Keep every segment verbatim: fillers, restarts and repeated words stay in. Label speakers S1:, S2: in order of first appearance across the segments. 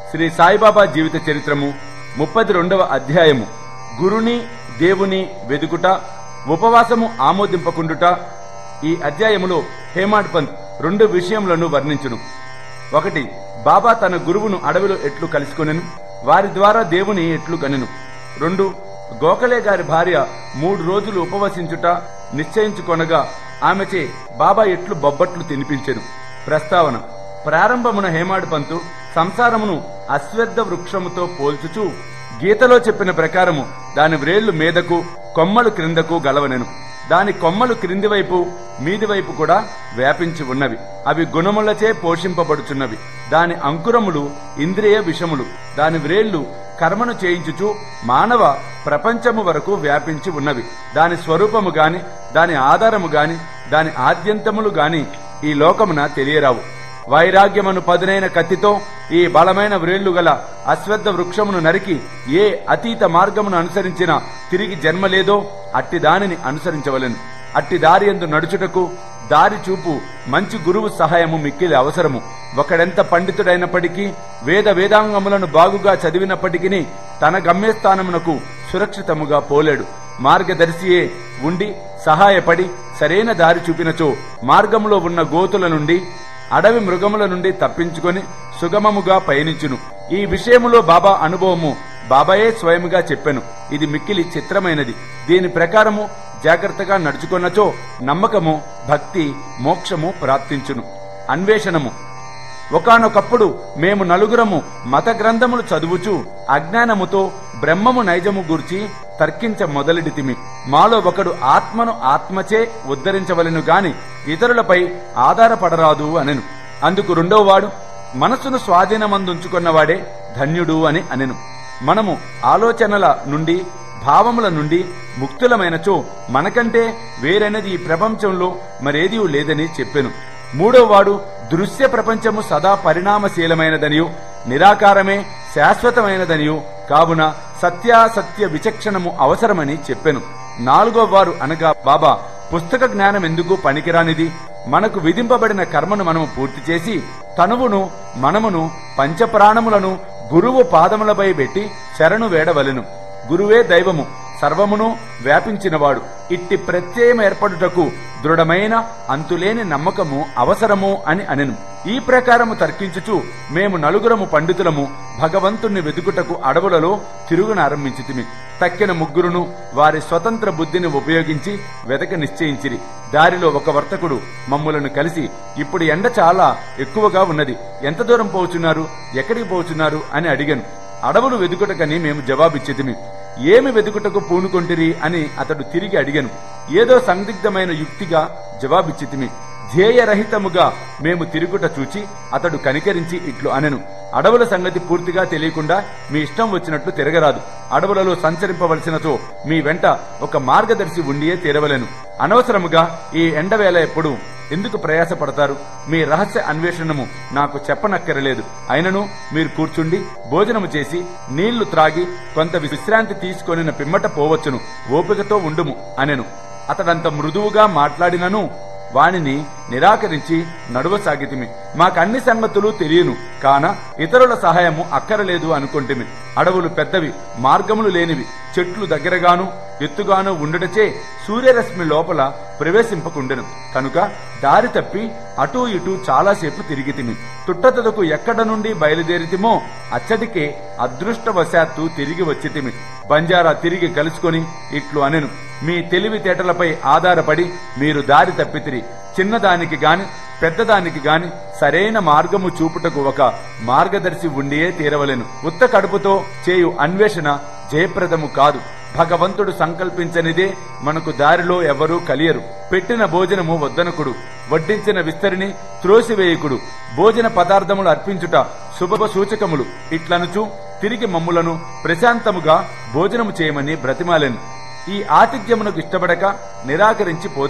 S1: శ్రీ సాయిబాబా జీవిత చరిత్రము ముప్పది రెండవ అధ్యాయము గురుని దేవుని వెదుకుట ఉపవాసము ఆమోదింపకుండుట. ఈ అధ్యాయములో హేమాడ్ పంత్ రెండు విషయములను వర్ణించును. ఒకటి, బాబా తన గురువును అడవిలో ఎట్లు కలుసుకొనెను, వారి ద్వారా దేవుని ఎట్లు గనెను. రెండు, గోఖలే గారి భార్య మూడు రోజులు ఉపవసించుట నిశ్చయించుకొనగా ఆమెచే బాబా ఎట్లు బొబ్బట్లు తినిపించెను. ప్రస్తావన: ప్రారంభమున హేమాడ్ పంతు సంసారమును అశ్వత్థ వృక్షముతో పోల్చుచూ గీతలో చెప్పిన ప్రకారము దాని వ్రేళ్లు మీదకు కొమ్మలు క్రిందకు గలవనెను. దాని కొమ్మలు క్రింది వైపు మీది వైపు కూడా వ్యాపించి ఉన్నవి. అవి గుణములచే పోషింపబడుచున్నవి. దాని అంకురములు ఇంద్రియ విషములు. దాని వ్రేళ్లు కర్మను చేయించుచు మానవ ప్రపంచము వరకు వ్యాపించి ఉన్నవి. దాని స్వరూపము గాని, దాని ఆధారము గాని, దాని ఆద్యంతములు గాని ఈ లోకమున తెలియరావు. వైరాగ్యమును పదునైన కత్తితో ఈ బలమైన వ్రేళ్లు గల అశ్వత్థ వృక్షమును నరికి ఏ అతీత మార్గమును అనుసరించినా తిరిగి జన్మ లేదో అట్టి దానిని అనుసరించవలెను. అట్టి దారి యందు నడుచుటకు దారి చూపు మంచి గురువు సహాయము మిక్కిలి అవసరము. ఒకడెంత పండితుడైనప్పటికీ, వేద వేదాంగములను బాగుగా చదివినప్పటికీ తన గమ్యస్థానమునకు సురక్షితముగా పోలేడు. మార్గదర్శియే ఉండి సహాయపడి సరైన దారి చూపినచో మార్గములో ఉన్న గోతుల నుండి, అడవి మృగముల నుండి తప్పించుకొని సుగమముగా పయనించును. ఈ విషయములో బాబా అనుభవము బాబాయే స్వయముగా చెప్పెను. ఇది మిక్కిలి చిత్రమైనది. దీని ప్రకారము జాగ్రత్తగా నడుచుకొన్నచో నమ్మకము, భక్తి, మోక్షము ప్రాప్తించును. అన్వేషణము: ఒకానొకప్పుడు మేము నలుగురము మత గ్రంథములు చదువుచూ అజ్ఞానముతో బ్రహ్మము నైజము గూర్చి తర్కించ మొదలెడితిమి. మాలో ఒకడు ఆత్మను ఆత్మచే ఉద్ధరించవలెను గాని ఇతరులపై ఆధారపడరాదు అనెను. అందుకు రెండో వాడు, మనస్సును స్వాధీనమందుంచుకున్నవాడే ధన్యుడు అని అనెను. మనము ఆలోచనల నుండి, భావముల నుండి ముక్తులమైనచో మనకంటే వేరైనది ఈ ప్రపంచంలో మరేదీ లేదని చెప్పెను. మూడో వాడు, దృశ్య ప్రపంచము సదా పరిణామశీలమైనదనియు నిరాకారమే శాశ్వతమైనదనియు కావున సత్యాసత్య విచక్షణము అవసరమని చెప్పెను. నాలుగో వారు అనగా బాబా, పుస్తక జ్ఞానం ఎందుకు పనికిరానిది, మనకు విధింపబడిన కర్మను మనము పూర్తి చేసి తనువును మనమును పంచప్రాణములను గురువు పాదములపై పెట్టి శరణు వేడవలెను. గురువే దైవము, సర్వమును వ్యాపించినవాడు. ఇట్టి ప్రత్యయం ఏర్పడుటకు దృఢమైన అంతులేని నమ్మకము అవసరము అని అనెను. ఈ ప్రకారము తర్కించుచు మేము నలుగురము పండితులము భగవంతుణ్ణి వెతుకుటకు అడవులలో తిరుగునారంభించితిమి. తక్కిన ముగ్గురును వారి స్వతంత్ర బుద్ధిని ఉపయోగించి వెతక నిశ్చయించిరి. దారిలో ఒక వర్తకుడు మమ్ములను కలిసి, ఇప్పుడు ఎండ చాలా ఎక్కువగా ఉన్నది, ఎంత దూరం పోచున్నారు, ఎక్కడికి పోచున్నారు అని అడిగాను. అడవులు వెదుకుటకని మేము జవాబిచ్చితిమి. ఏమి వెదుకుటకు పూనుకొంటిరి అని అతడు తిరిగి అడిగాను. ఏదో సందిగ్ధమైన యుక్తిగా జవాబిచ్చితిమి. ధ్యేయరహితముగా మేము తిరుగుట చూచి అతడు కనికరించి ఇట్లు అనెను: అడవుల సంగతి పూర్తిగా తెలియకుండా మీ ఇష్టం వచ్చినట్లు తిరగరాదు. అడవులలో సంచరింపవలసినచో మీ వెంట ఒక మార్గదర్శి ఉండియే తీరవలెను. అనవసరముగా ఈ ఎండవేళ ఎప్పుడు ఎందుకు ప్రయాసపడతారు? మీ రహస్య అన్వేషణము నాకు చెప్పనక్కరలేదు. అయినను మీరు కూర్చుండి భోజనము చేసి నీళ్లు త్రాగి కొంత విశ్రాంతి తీసుకొనిన పిమ్మట పోవచ్చును. ఓపికతో ఉండుము అనెను. అతడంత మృదువుగా మాట్లాడినను వానిని నిరాకరించి నడువసాగితిమి. మాకన్ని సంగతులు తెలియను కాన ఇతరుల సహాయము అక్కరలేదు అనుకుంటిమి. అడవులు పెద్దవి, మార్గములు లేనివి, చెట్లు దగ్గరగాను ఎత్తుగాను ఉండుటచే సూర్యరశ్మి లోపల ప్రవేశింపకుండెను. కనుక దారి తప్పి అటూ ఇటూ చాలాసేపు తిరిగితిమి. తుట్టతదకు ఎక్కడ నుండి బయలుదేరితిమో అచ్చటికే అదృష్టవశాత్తు తిరిగి వచ్చితిమి. బంజారా తిరిగి కలుసుకొని ఇట్లు అనెను: మీ తెలివితేటలపై ఆధారపడి మీరు దారి తప్పితిరి. చిన్నదానికి గాని పెద్దదానికి గాని సరైన మార్గము చూపుటకు ఒక మార్గదర్శి ఉండియే తీరవలెను. ఉత్త కడుపుతో చేయు అన్వేషణ జయప్రదము కాదు. భగవంతుడు సంకల్పించనిదే మనకు దారిలో ఎవరూ కలియరు. పెట్టిన భోజనము వద్దనకుడు, వడ్డించిన విస్తరిని త్రోసివేయకుడు. భోజన పదార్థములు అర్పించుట శుభ సూచకములు. ఇట్లనుచు తిరిగి మమ్ములను ప్రశాంతముగా భోజనము చేయమని బ్రతిమాలెను. ఈ ఆతిథ్యమునకు ఇష్టపడక నిరాకరించి పోతిమి.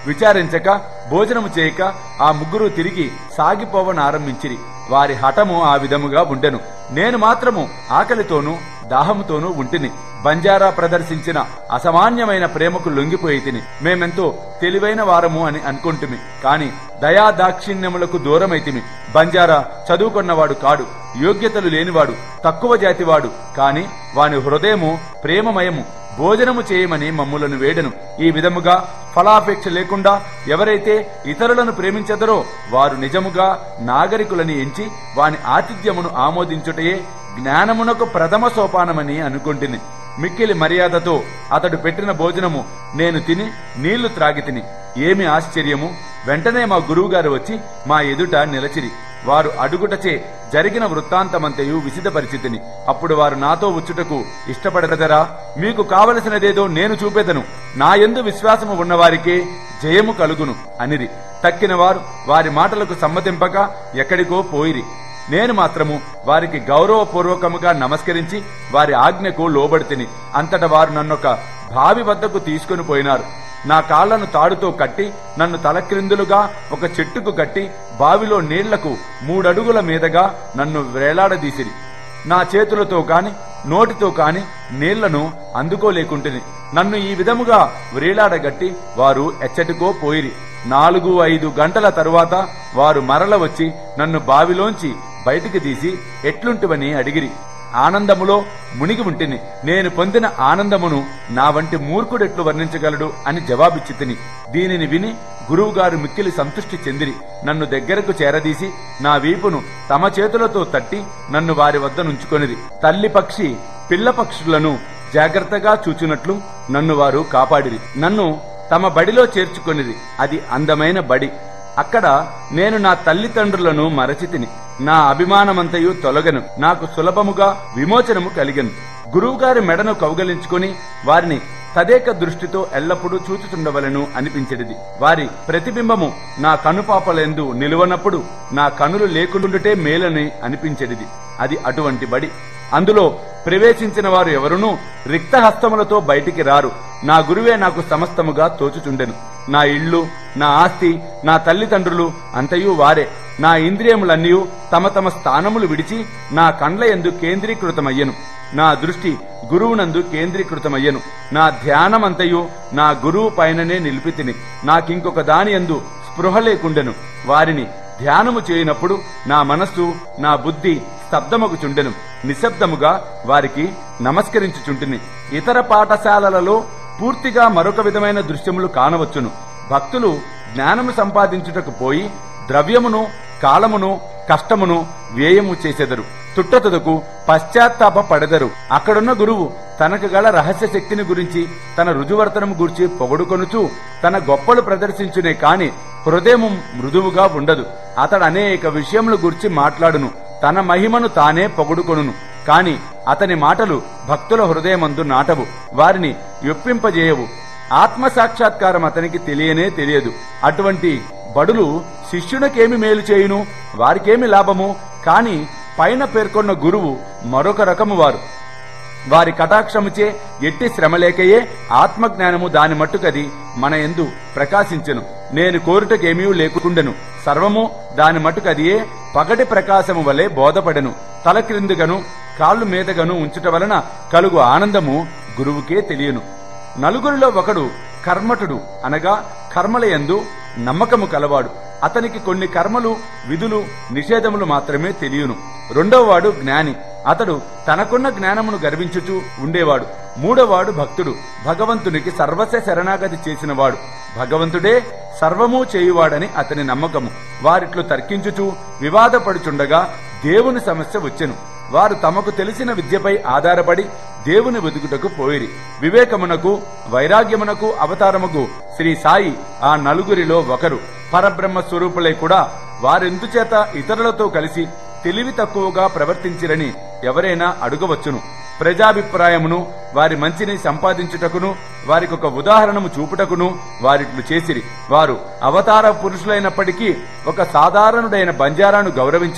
S1: విచారించక భోజనము చేయక ఆ ముగ్గురు తిరిగి సాగిపోవనారంభించిరి. వారి హఠము ఆ విధముగా ఉండెను. నేను మాత్రము ఆకలితోనూ దాహముతోనూ ఉంటిని. బంజారా ప్రదర్శించిన అసామాన్యమైన ప్రేమకు లొంగిపోయి తిని. మేమెంతో తెలివైన వారము అని అనుకుంటుమి, కాని దయా దాక్షిణ్యములకు దూరమైతిమి. బంజారా చదువుకున్నవాడు కాడు, యోగ్యతలు లేనివాడు, తక్కువ జాతివాడు, కాని వాని హృదయము ప్రేమమయము. భోజనము చేయమని మమ్ములను వేడెను. ఈ విధముగా ఫలాపేక్ష లేకుండా ఎవరైతే ఇతరులను ప్రేమించదరో వారు నిజముగా నాగరికులని ఎంచి వాని ఆతిథ్యమును ఆమోదించుటయే జ్ఞానమునకు ప్రథమ సోపానమని అనుకుంటుని. మిక్కిలి మర్యాదతో అతడు పెట్టిన భోజనము నేను తిని నీళ్లు త్రాగి తిని. ఏమి ఆశ్చర్యము! వెంటనే మా గురువుగారు వచ్చి మా ఎదుట నిలచిరి. వారు అడుగుటచే జరిగిన వృత్తాంతమంతయు విసిదపరిచితిని. అప్పుడు వారు నాతో వచ్చుటకు ఇష్టపడదరా? మీకు కావలసినదేదో నేను చూపెదను. నా యందు విశ్వాసము ఉన్నవారికే జయము కలుగును అనిరి. తక్కిన వారు వారి మాటలకు సమ్మతింపక ఎక్కడికో పోయిరి. నేను మాత్రము వారికి గౌరవపూర్వకముగా నమస్కరించి వారి ఆజ్ఞకు లోబడితిని. అంతటా వారు నన్నొక బావి వద్దకు తీసుకుని పోయినారు. నా కాళ్లను తాడుతో కట్టి నన్ను తలక్రిందులుగా ఒక చెట్టుకు కట్టి బావిలో నీళ్లకు మూడడుగుల మీదగా నన్ను వేలాడదీసిరి. నా చేతులతో కాని నోటితో కాని నీళ్లను అందుకోలేకుంటుని. నన్ను ఈ విధముగా వ్రేలాడగట్టి వారు ఎచ్చటికో పోయిరి. నాలుగు ఐదు గంటల తరువాత వారు మరల వచ్చి నన్ను బావిలోంచి బయటికి తీసి ఎట్లుంటివని అడిగిరి. ఆనందములో మునిగి ఉంటిని. నేను పొందిన ఆనందమును నా వంటి మూర్ఖుడెట్లు వర్ణించగలడు అని జవాబిచ్చి తిని. దీనిని విని గురువుగారు మిక్కిలి సంతృష్టి చెందిరి. నన్ను దగ్గరకు చేరదీసి నా వీపును తమ చేతులతో తట్టి నన్ను వారి వద్ద నుంచుకొనిరి. తల్లి పక్షి పిల్ల పక్షులను జాగ్రత్తగా చూచినట్లు నన్ను వారు కాపాడిరి. నన్ను తమ బడిలో చేర్చుకొనిరి. అది అందమైన బడి. అక్కడ నేను నా తల్లిదండ్రులను మరచితిని. నా అభిమానమంతయు తొలగను. నాకు సులభముగా విమోచనము కలిగను. గురువుగారి మెడను కౌగలించుకుని వారిని తదేక దృష్టితో ఎల్లప్పుడూ చూచుచుండవలను అనిపించెడిది. వారి ప్రతిబింబము నా కనుపాపలందు నిలువనప్పుడు నా కనులు లేకుండుటే మేలని అనిపించెడిది. అది అటువంటి బడి. అందులో ప్రవేశించిన వారు ఎవరునూ రిక్తహస్తములతో బయటికి రారు. నా గురువే నాకు సమస్తముగా తోచుచుండెను. నా ఇల్లు, నా ఆస్తి, నా తల్లిదండ్రులు అంతయు వారే. నా ఇంద్రియములన్నీ తమ తమ స్థానములు విడిచి నా కండ్ల యందు కేంద్రీకృతమయ్యను. నా దృష్టి గురువునందు కేంద్రీకృతమయ్యను. నా ధ్యానమంతయు నా గురువు పైననే నిలిపితిని. నాకింకొక దాని యందు స్పృహ లేకుండెను. వారిని ధ్యానము చేయనప్పుడు నా మనస్సు, నా బుద్ధి స్తబ్దమగుచుండెను. నిశ్శబ్దముగా వారికి నమస్కరించుచుంటిని. ఇతర పాఠశాలలలో పూర్తిగా మరొక విధమైన దృశ్యములు కానవచ్చును. భక్తులు జ్ఞానము సంపాదించుటకు పోయి ద్రవ్యమును, కాలమును, కష్టమును వ్యయము చేసెదరు. తుట్టతుదకు పశ్చాత్తాప పడెదరు. అక్కడున్న గురువు తనకు గల రహస్య శక్తిని గురించి, తన రుజువర్తనము గురించి పొగడుకొనుచు తన గొప్పలు ప్రదర్శించునే కాని హృదయము మృదువుగా ఉండదు. అతడు అనేక విషయముల గురించి మాట్లాడును. తన మహిమను తానే పొగడుకొనును. కాని అతని మాటలు భక్తుల హృదయమందు నాటవు. వారిని యొప్పింపజేయవు. ఆత్మ సాక్షాత్కారం అతనికి తెలియనే తెలియదు. అటువంటి బడులు శిష్యునికేమి మేలు చేయును? వారికేమి లాభము? కాని పైన పేర్కొన్న గురువు మరొక రకము వారు. వారి కటాక్షముచే ఎట్టి శ్రమలేకయే ఆత్మజ్ఞానము దాని మట్టుకది మన యందు ప్రకాశించెను. నేను కోరుటకేమీ లేకుండెను. సర్వము దాని మట్టుకదియే పగటి ప్రకాశము వలె బోధపడెను. తల క్రిందుగను కాళ్ళు మీదగను ఉంచుట వలన కలుగు ఆనందము గురువుకే తెలియను. నలుగురిలో ఒకడు కర్మఠుడు, అనగా కర్మలయందు నమ్మకము కలవాడు. అతనికి కొన్ని కర్మలు, విధులు, నిషేధములు మాత్రమే తెలియను. రెండవవాడు జ్ఞాని. అతడు తనకున్న జ్ఞానమును గర్వించుచూ ఉండేవాడు. మూడవవాడు భక్తుడు. భగవంతునికి సర్వస్వ శరణాగతి చేసినవాడు. భగవంతుడే సర్వము చేయువాడని అతని నమ్మకము. వారిట్లు తర్కించుచూ వివాదపడుచుండగా దేవుని సమస్య వచ్చెను. వారు తమకు తెలిసిన విద్యపై ఆధారపడి దేవుని వెతుకుటకు పోయిరి. వివేకమునకు, వైరాగ్యమునకు అవతారముకు శ్రీ సాయి ఆ నలుగురిలో ఒకరు. పరబ్రహ్మ స్వరూపులై కూడా వారెందుచేత ఇతరులతో కలిసి తెలివి తక్కువగా ప్రవర్తించిరని ఎవరైనా అడుగవచ్చును. ప్రజాభిప్రాయమును, వారి మంచిని సంపాదించుటకును, వారికొక ఉదాహరణము చూపుటకును వారిట్లు చేసిరి. వారు అవతార పురుషులైనప్పటికీ ఒక సాధారణుడైన బంజారాను గౌరవించి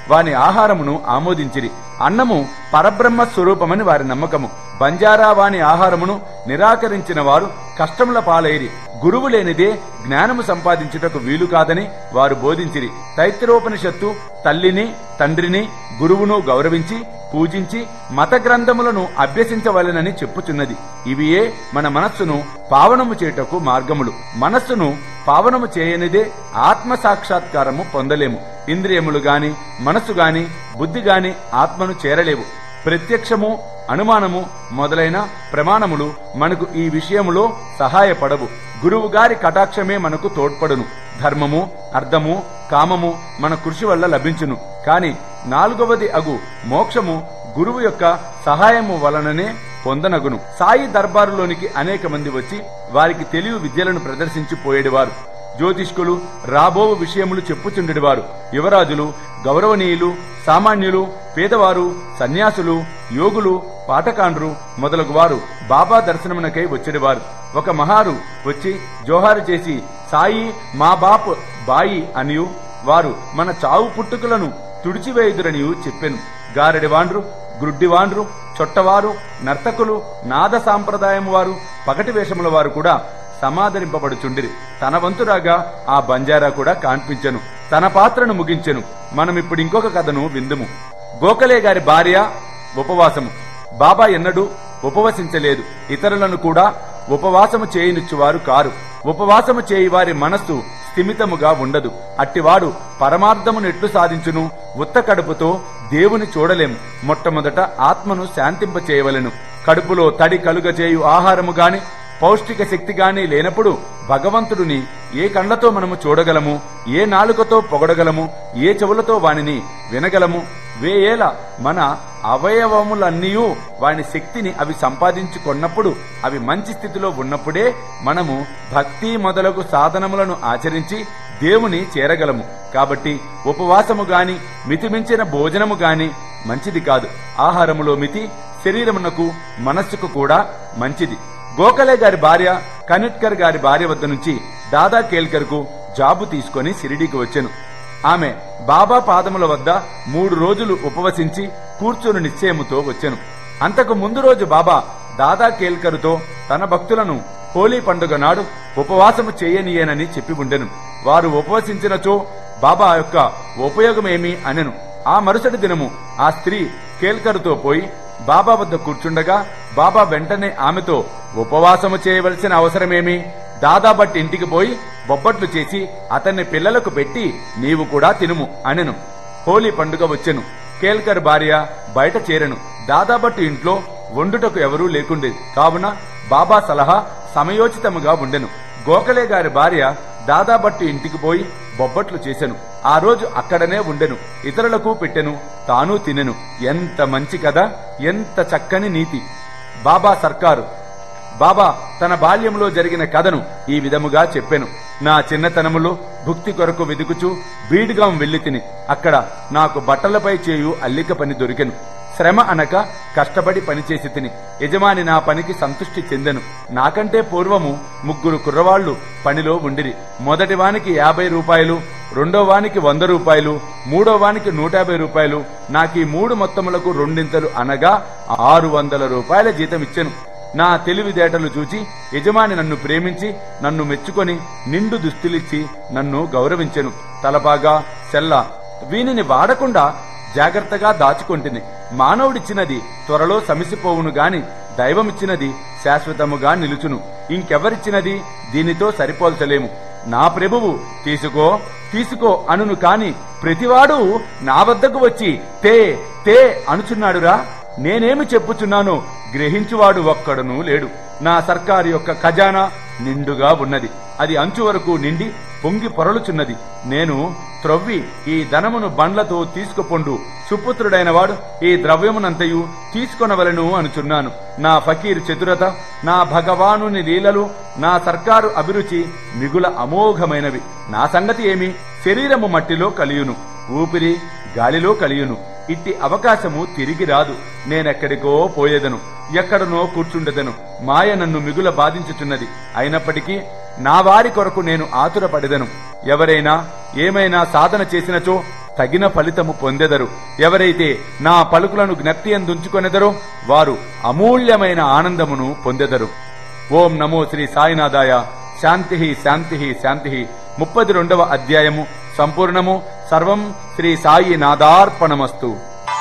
S1: వాని ఆహారమును ఆమోదించిరి. అన్నము పరబ్రహ్మ స్వరూపమని వారి నమ్మకము. బంజారా వాని ఆహారమును నిరాకరించిన వారు కష్టముల పాలైరి. గురువు లేనిదే జ్ఞానము సంపాదించుటకు వీలు కాదని వారు బోధించిరి. తైత్తిరోపనిషత్తు తల్లిని తండ్రిని గురువును గౌరవించి పూజించి మత గ్రంథములను అభ్యసించవలెనని చెప్పుచున్నది. ఇవియే మన మనస్సును పావనము చేయుటకు మార్గములు. మనస్సును పావనము చేయనిదే ఆత్మ సాక్షాత్కారము పొందలేము. ఇంద్రియములు గాని మనస్సు గాని బుద్ధి గాని ఆత్మను చేరలేవు. ప్రత్యక్షము అనుమానము మొదలైన ప్రమాణములు మనకు ఈ విషయములో సహాయపడవు. గురువు గారి కటాక్షమే మనకు తోడ్పడును. ధర్మము అర్థము కామము మన కృషి వల్ల లభించును. కాని నాలుగవది అగు మోక్షము గురువు యొక్క సహాయము వలననే పొందనగును. సాయి దర్బారులోనికి అనేక మంది వచ్చి వారికి తెలివి విద్యలను ప్రదర్శించి పోయేడివారు. జ్యోతిష్కులు రాబోవు విషయములు చెప్పుచుండెడివారు. యువరాజులు గౌరవనీయులు సామాన్యులు పేదవారు సన్యాసులు యోగులు పాటకాండ్రు మొదలగు వారు బాబా దర్శనమునకై వచ్చేడివారు. ఒక మహారు వచ్చి జోహారు చేసి సాయి మా బాప్ బాయి అనియు వారు మన చావు పుట్టుకలను తుడిచివేయుదురనియు చెప్పెను. గారెడివాండ్రు గ్రుడ్డివాండ్రు చొట్టవారు నర్తకులు నాద సాంప్రదాయము వారు పగటి వేషముల వారు కూడా సమాదరింపబడుచుండిరి. తన వంతురాగా ఆ బంజారా కూడా కాన్పించెను. తన పాత్రను ముగించెను. మనమిప్పుడు ఇంకొక కథను విందుము. గోఖలే గారి భార్య ఉపవాసము. బాబా ఎన్నడూ ఉపవసించలేదు. ఇతరులను కూడా ఉపవాసము చేయనిచ్చువారు కారు. ఉపవాసము చేయి వారి మనస్సు స్థిమితముగా ఉండదు. అట్టివాడు పరమార్థమును ఎట్లు సాధించును? ఉత్త కడుపుతో దేవుని చూడలేము. మొట్టమొదట ఆత్మను శాంతింప చేయవలెను. కడుపులో తడి కలుగజేయు ఆహారము గాని పౌష్టిక శక్తి గాని లేనప్పుడు భగవంతుడిని ఏ కళ్లతో మనము చూడగలము? ఏ నాలుకతో పొగడగలము? ఏ చెవులతో వానిని వినగలము? వేయేల మన అవయవములన్నీయూ వాని శక్తిని అవి సంపాదించుకున్నప్పుడు అవి మంచి స్థితిలో ఉన్నప్పుడే మనము భక్తి మొదలగు సాధనములను ఆచరించి దేవుని చేరగలము. కాబట్టి ఉపవాసము గాని మితిమించిన భోజనము గాని మంచిది కాదు. ఆహారములో మితి శరీరమునకు మనస్సుకు కూడా మంచిది. గోఖలే గారి భార్య కనిట్కర్ గారి భార్య వద్ద నుంచి దాదా కేల్కర్ కు జాబు తీసుకుని షిరిడీకి వచ్చెను. ఆమె బాబా పాదముల వద్ద మూడు రోజులు ఉపవసించి కూర్చొని నిశ్చయముతో వచ్చెను. అంతకు ముందు రోజు బాబా దాదా కేల్కరుతో తన భక్తులను హోలీ పండుగ నాడు ఉపవాసము చేయనీయేనని చెప్పి ఉండెను. వారు ఉపవసించినచో బాబా యొక్క ఉపయోగమేమి అనెను. ఆ మరుసటి దినము ఆ స్త్రీ కేల్కరుతో పోయి బాబా వద్ద కూర్చుండగా బాబా వెంటనే ఆమెతో ఉపవాసము చేయవలసిన అవసరమేమి? దాదా బట్టి ఇంటికి పోయి బొబ్బట్లు చేసి అతన్ని పిల్లలకు పెట్టి నీవు కూడా తినుము అనెను. హోలీ పండుగ వచ్చెను. కేల్కర్ భార్య బయట చేరెను. దాదాబట్టు ఇంట్లో వండుటకు ఎవరూ లేకుండేది. కావున బాబా సలహా సమయోచితముగా ఉండెను. గోఖలే గారి భార్య దాదాబట్టు ఇంటికి పోయి బొబ్బట్లు చేసెను. ఆ రోజు అక్కడనే ఉండెను. ఇతరులకు పెట్టెను, తాను తినెను. ఎంత మంచి కథ! ఎంత చక్కని నీతి! బాబా సర్కారు. బాబా తన బాల్యంలో జరిగిన కథను ఈ విధముగా చెప్పెను. నా చిన్నతనములో భుక్తి కొరకు వెదుకుచూ బీడ్గాం వెళ్లి తిని అక్కడ నాకు బట్టలపై చేయు అల్లిక పని దొరికెను. శ్రమ అనక కష్టపడి పనిచేసి తిని యజమాని నా పనికి సంతృష్టి చెందెను. నాకంటే పూర్వము ముగ్గురు కుర్రవాళ్లు పనిలో ఉండిరి. మొదటి వానికి యాభై రూపాయలు, రెండో వానికి వంద రూపాయలు, మూడో వానికి నూట యాభై రూపాయలు. నాకీ మూడు మొత్తములకు రెండింతలు అనగా ఆరు వందల రూపాయల జీతం ఇచ్చెను. నా తెలివితేటలు చూచి యజమాని నన్ను ప్రేమించి నన్ను మెచ్చుకొని నిండు దుస్తులిచ్చి నన్ను గౌరవించెను. తలపాగా సెల్ల వీనిని వాడకుండా జాగ్రత్తగా దాచుకొంటిని. మానవుడిచ్చినది త్వరలో సమిసిపోవును గాని దైవమిచ్చినది శాశ్వతముగా నిలుచును. ఇంకెవరిచ్చినది దీనితో సరిపోల్చలేము. నా ప్రభువు తీసుకో తీసుకో అనును కాని ప్రతివాడు నా వద్దకు వచ్చి తే తే అనుచున్నాడురా. నేనేమి చెప్పుచున్నానో గ్రహించువాడు ఒక్కడునూ లేడు. నా సర్కారు యొక్క ఖజానా నిండుగా ఉన్నది. అది అంచు వరకు నిండి పొంగి పొరలుచున్నది. నేను త్రవ్వి ఈ ధనమును బండ్లతో తీసుకుపొండు. సుపుత్రుడైన వాడు ఈ ద్రవ్యమునంతయు తీసుకొనవలను అనుచున్నాను. నా ఫకీర్ చతురత, నా భగవానుని లీలలు, నా సర్కారు అభిరుచి మిగుల అమోఘమైనవి. నా సంగతి ఏమి? శరీరము మట్టిలో కలియును, ఊపిరి గాలిలో కలియును. ఇట్టి అవకాశము తిరిగి రాదు. నేనెక్కడికో పోయేదను, ఎక్కడనో కూర్చుండెదను. మాయ నన్ను మిగుల బాధించుచున్నది. అయినప్పటికీ నా వారి కొరకు నేను ఆతురపడెదను. ఎవరైనా ఏమైనా సాధన చేసినచో తగిన ఫలితము పొందెదరు. ఎవరైతే నా పలుకులను జ్ఞప్తి అందుంచుకొనెదరో వారు అమూల్యమైన ఆనందమును పొందెదరు. ఓం నమో శ్రీ సాయినాథాయ. శాంతి శాంతి శాంతి. ముప్పది రెండవ అధ్యాయము సంపూర్ణము. సర్వం శ్రీ సాయి నాదార్పణమస్తు.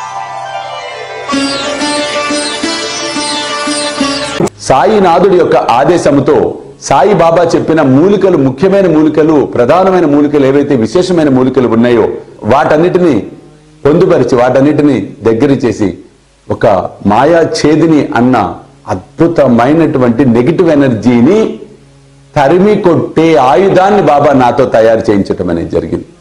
S2: సాయినాథుడి యొక్క ఆదేశముతో సాయిబాబా చెప్పిన మూలికలు, ముఖ్యమైన మూలికలు, ప్రధానమైన మూలికలు ఏవైతే విశేషమైన మూలికలు ఉన్నాయో వాటన్నిటిని పొందుపరిచి వాటన్నిటిని దగ్గర చేసి ఒక మాయా ఛేదిని అన్న అద్భుతమైనటువంటి నెగిటివ్ ఎనర్జీని తరిమి కొట్టే ఆయుధాన్ని బాబా నాతో తయారు చేయించటం అనేది జరిగింది.